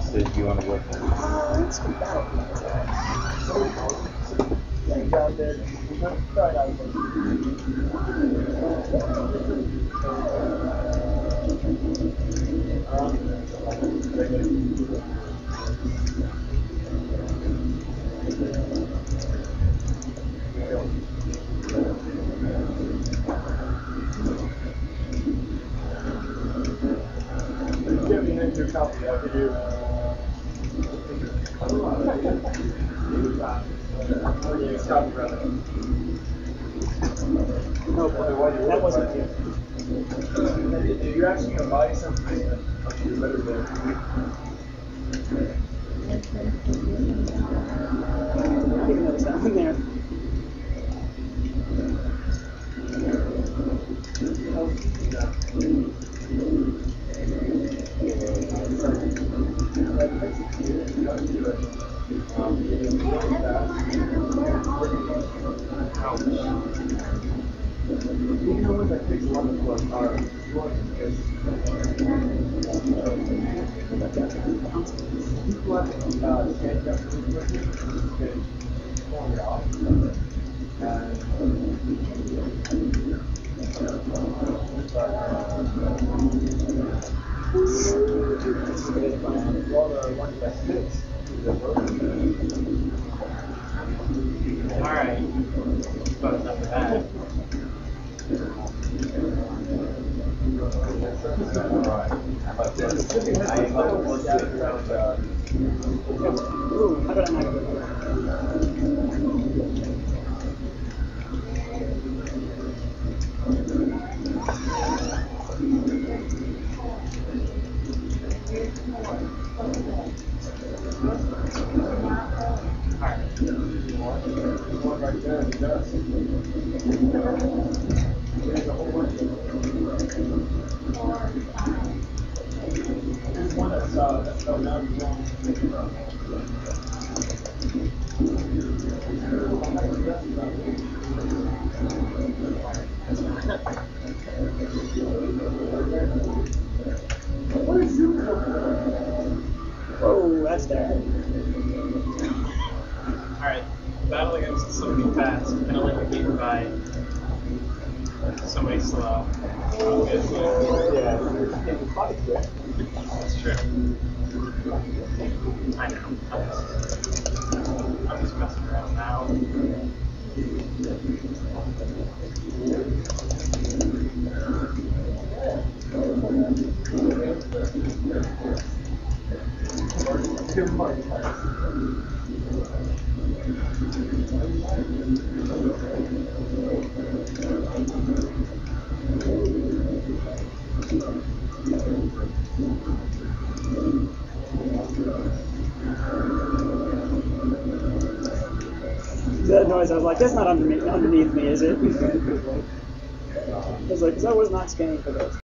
So do you want to go for it? Let's go battle. Yeah, down there. Try it out. Give me your copy. I could do. No, that wasn't you. You're actually gonna buy something that you better than. I didn't even notice that one there. You know what that takes a lot of work are Alright. About enough of that. Ooh, how about I not go? Whoa, that's there. Alright. Battle against somebody fast can only be beaten by somebody slow. Yeah. That's true. I know. I'm just messing around now. That noise, I was like, that's not underneath me, is it? I was like, because I was not scanning for this.